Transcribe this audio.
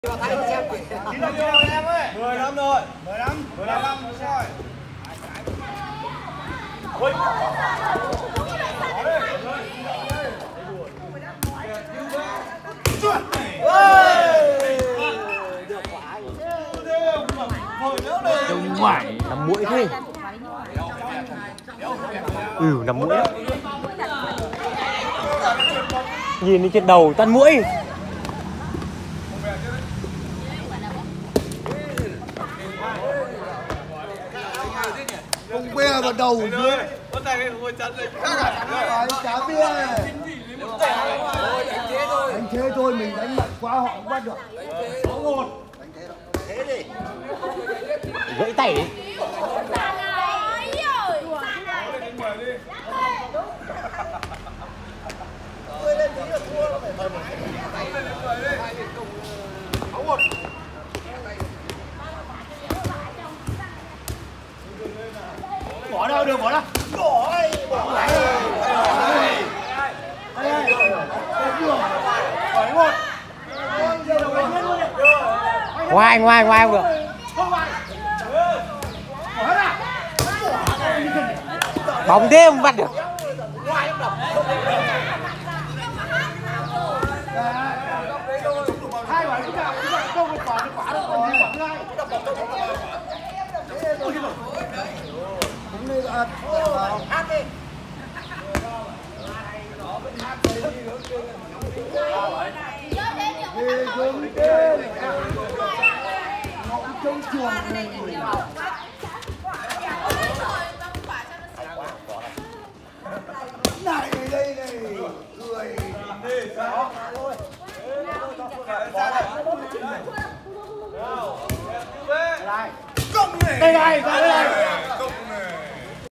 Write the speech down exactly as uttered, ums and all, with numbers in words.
chín năm rồi em ơi. mười năm rồi. mười năm. mười năm rồi. Ôi. Đông ngoại nằm mũi thế. Ừ, nằm mũi. Nhìn đi trên đầu toàn mũi. Không bia vào đầu dưới. Con này ngồi chắn rồi. Chả bia này. Đánh thế thôi, mình đánh mạnh quá họ không bắt được. Thế đi. Gãy tay đi. Bỏ đâu được, bỏ đâu. Bỏ đây, bỏ đây. Ngoài ngoài ngoài không được. Bóng thế không bắt được. Hai quả chúng ta chúng ta không có quả được quả đâu, còn gì quả thứ hai. Đúng đi bạn. Hát đi. Đi xuống đi. Ngõ trong chuồng này. Này đây này. Cười. Đi sao? Đây này, đây này.